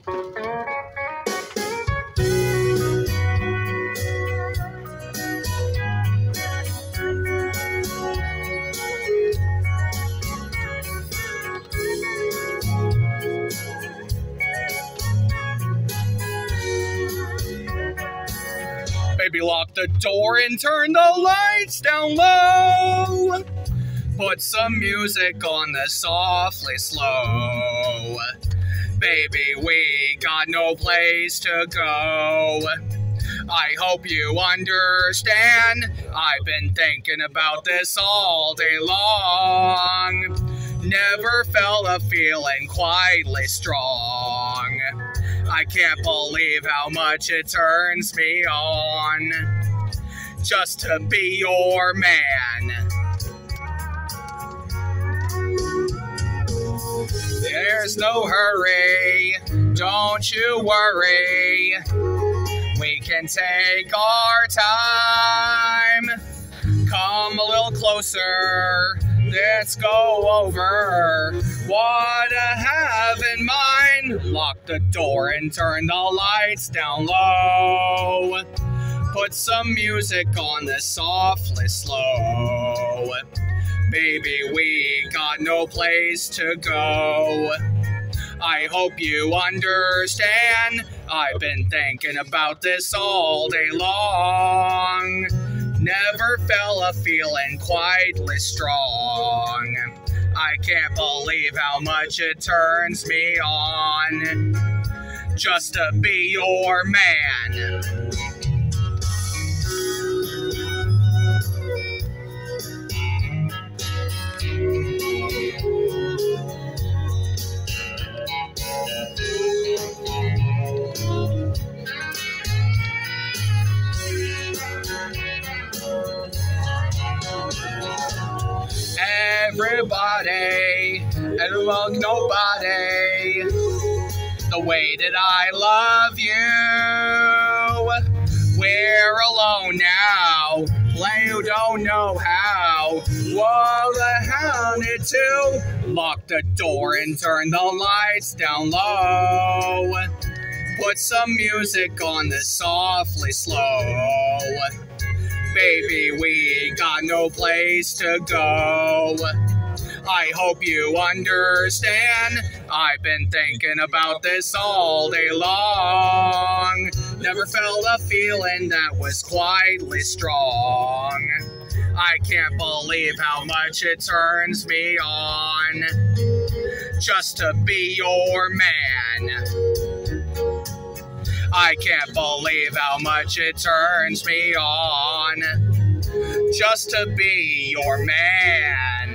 Baby, lock the door and turn the lights down low. Put some music on the softly slow. Baby, we got no place to go. I hope you understand. I've been thinking about this all day long. Never felt a feeling quite this strong. I can't believe how much it turns me on just to be your man. There's no hurry, don't you worry. We can take our time. Come a little closer, let's go over what I have in mind. Lock the door and turn the lights down low. Put some music on the softly slow. Baby, we got no place to go. I hope you understand. I've been thinking about this all day long. Never felt a feeling quite this strong. I can't believe how much it turns me on just to be your man. Everybody, and among nobody, the way that I love you. We're alone now, you don't know how. What the hell need to? Lock the door and turn the lights down low. Put some music on the softly slow. Baby, we got no place to go. I hope you understand. I've been thinking about this all day long. Never felt a feeling that was quite this strong. I can't believe how much it turns me on just to be your man. I can't believe how much it turns me on just to be your man.